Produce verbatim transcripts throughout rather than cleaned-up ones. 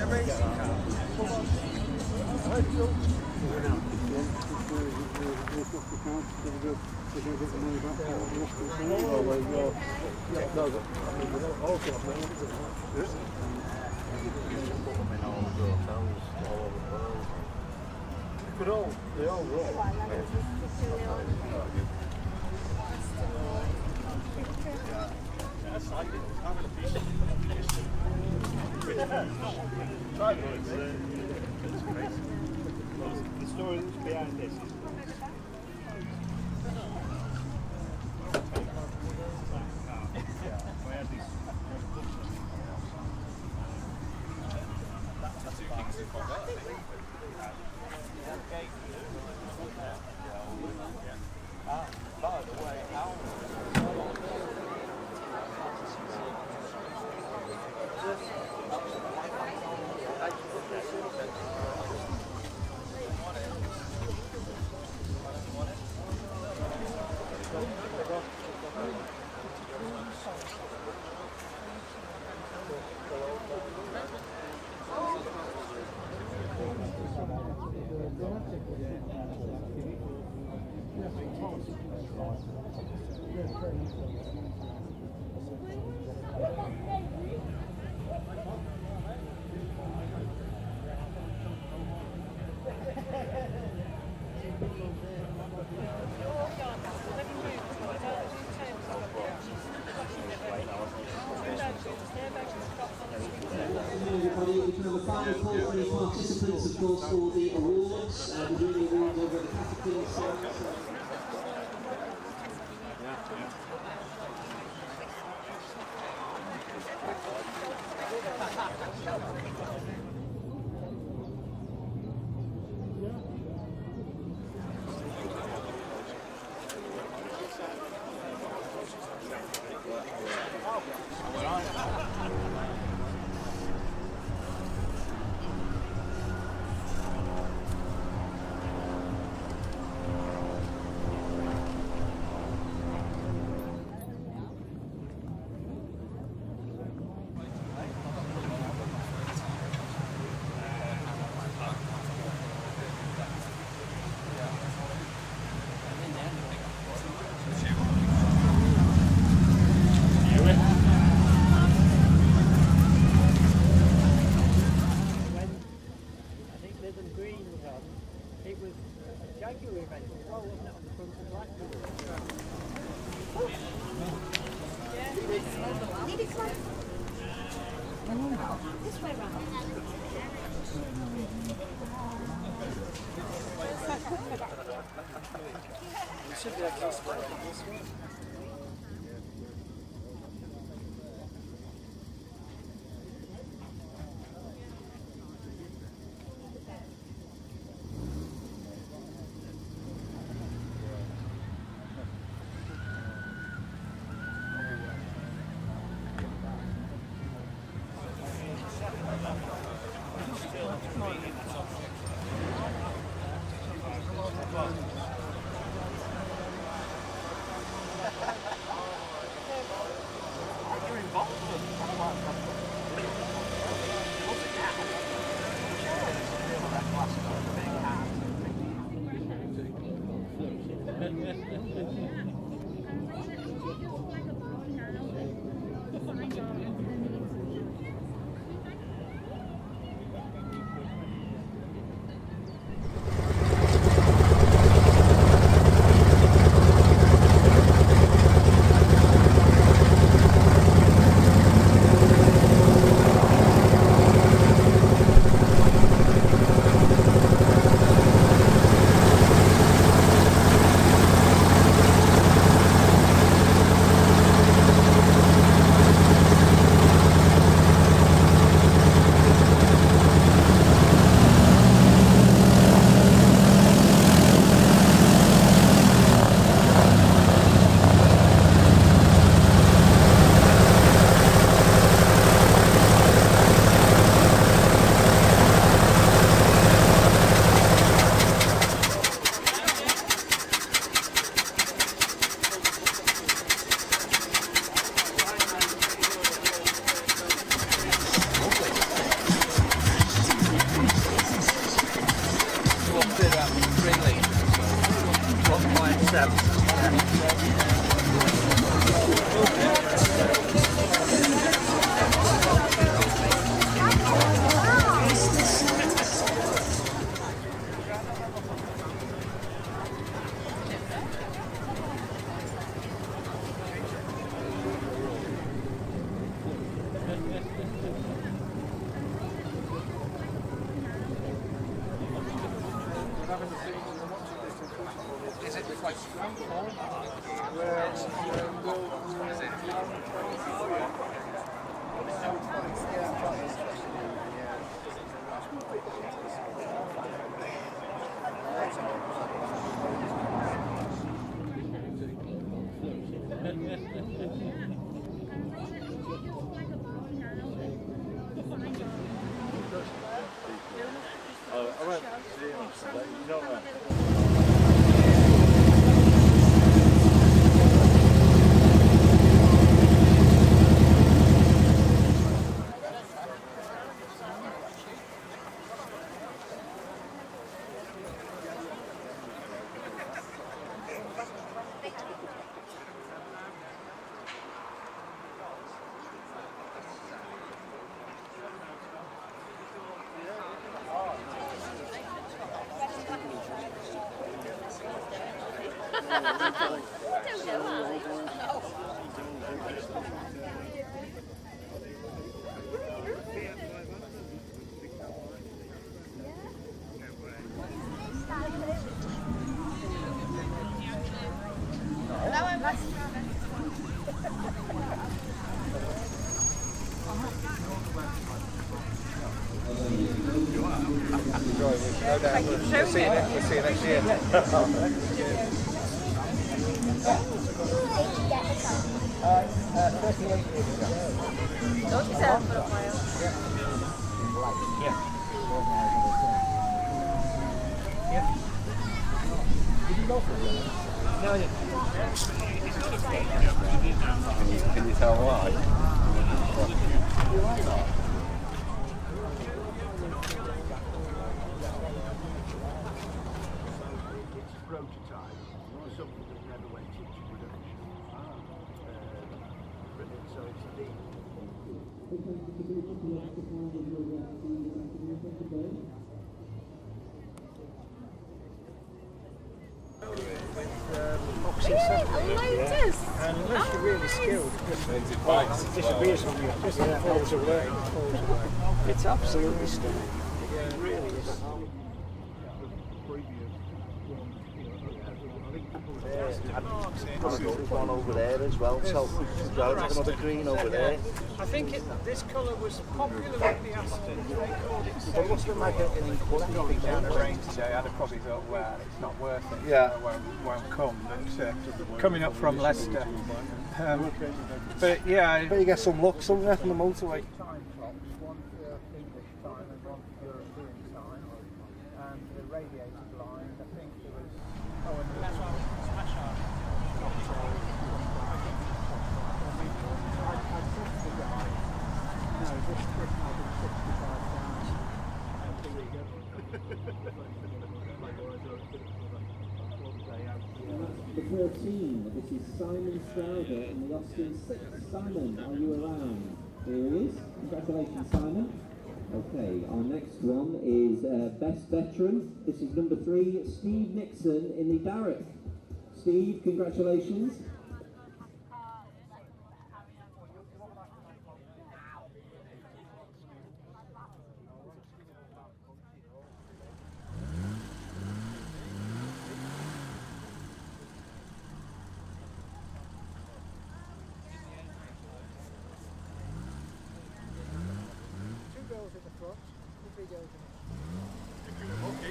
racing car? But all, they all roll. That's like it. I'm going to be it's crazy. The story that's behind this is everybody. We can have a final call for any participants, of course, for the awards. Uh, we're doing the awards over at the Caterpillar site. Oh, I went to see him, but you know what? We'll see you next, we'll see you next year. Can you tell why? And unless you're really skilled, it disappears from you. Just yeah, falls away. Falls away. It's absolutely stunning. Yeah, it really is. There's one over there as well, so there's another green over there. I think it, this colour was popular with the Aston. Well, what's the magnet in Going down the range today, I'd have probably thought, well, it's not worth it. Yeah. Uh, won't, won't come. But uh, coming up from Leicester. Um, but yeah. But you get some luck somewhere from the motorway. Time clocks, one for English time and one for European time. And the radiator blind, I think there was. Oh, and that's why smash on. I said to the guy, no, this trip might be sixty-five thousand. The thirteen, this is Simon Strouder in the Austin six. Simon, are you around? Here he is. Congratulations, Simon. Okay, our next one is uh, Best Veteran. This is number three, Steve Nixon in the Darrick. Steve, congratulations. Girls in the front, three girls in the front.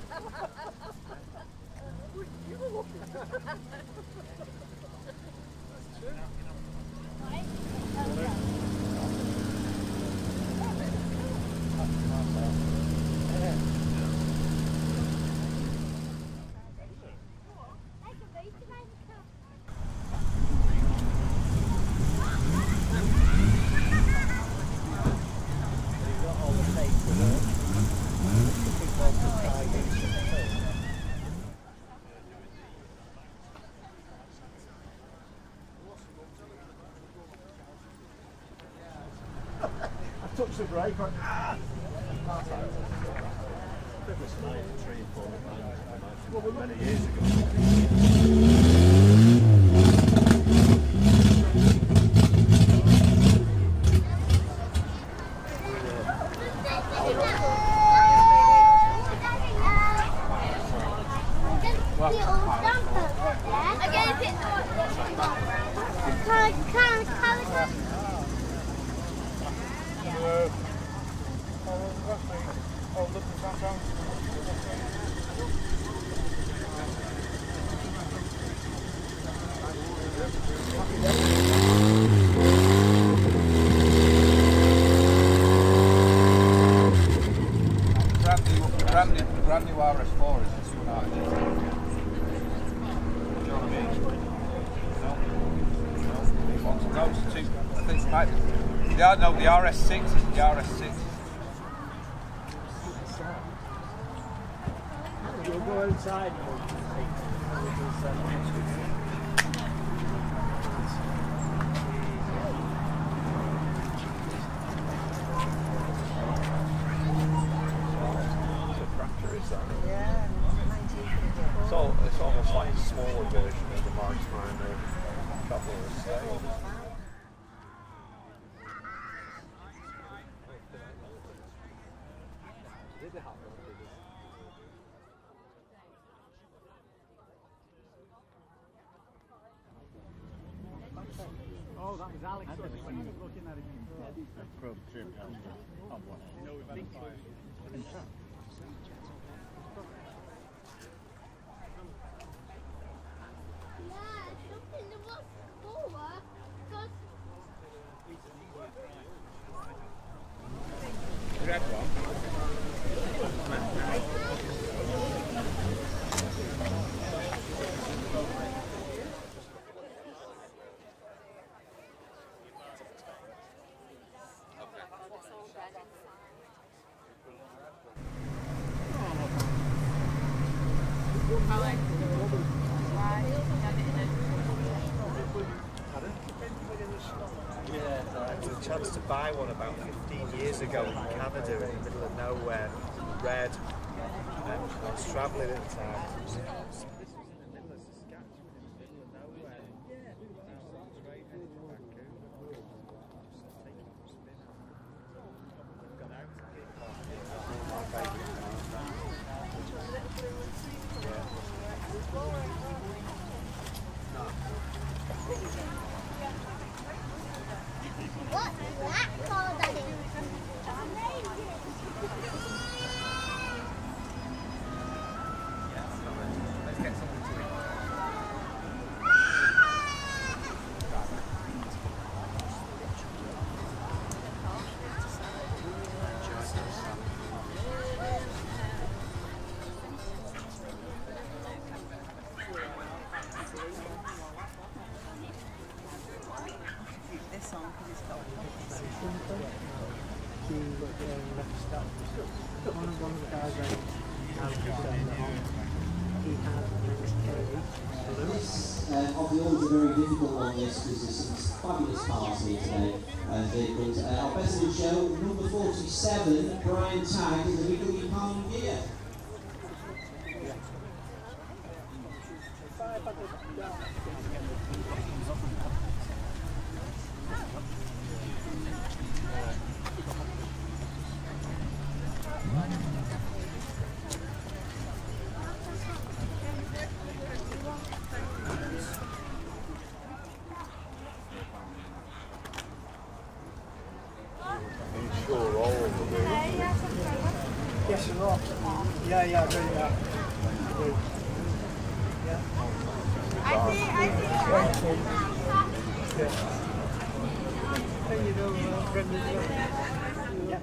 You were lucky. That's true. Touch the brake, right? Ah! Many years ago. The old dumper. Yeah. Uh, how long was that thing? Oh, look at that down. Brand new, brand new, brand new R S four is two and a half litres. You know what I mean? No, no, he wants no, it's two. I think it might. Yeah, no, the R S six is the R S six. You'll go outside. Yeah, nineteen fifty. It's, all, it's almost like a smaller version of the Marksman or a couple of scales. Oh, that was Alex when he was looking at it. Chrome trim down on one end. You know we've had a fire. The red one. Yeah, I had a chance to buy one about fifteen years ago in Canada in the middle of nowhere, red. Um, I was travelling at the time. This was in the middle of Saskatchewan, in the middle of nowhere. Yeah, straight headed to Vancouver. Just taking a spin out. I've gone out to get my favourite car. What's that called, Daddy? Let's get something to eat. This on because it's got One of one of the guys I he had Um, of the order, very difficult on this because there's some fabulous cars here today. Uh, vehicles. Uh, our best in show, number forty-seven, Brian Tagg in the V W Palm gear. Sure, all of them. Yes, a lot. Yeah, yeah, I do, yeah. I do. Yeah. I see, I see. Yeah. And you know, uh, Brendan, yeah.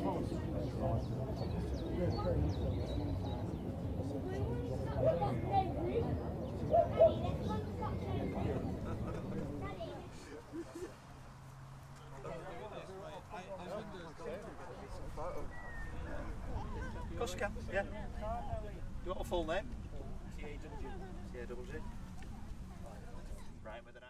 Of course you can, yeah. Do you want a full name? T A W G. T A W G. Right with an I.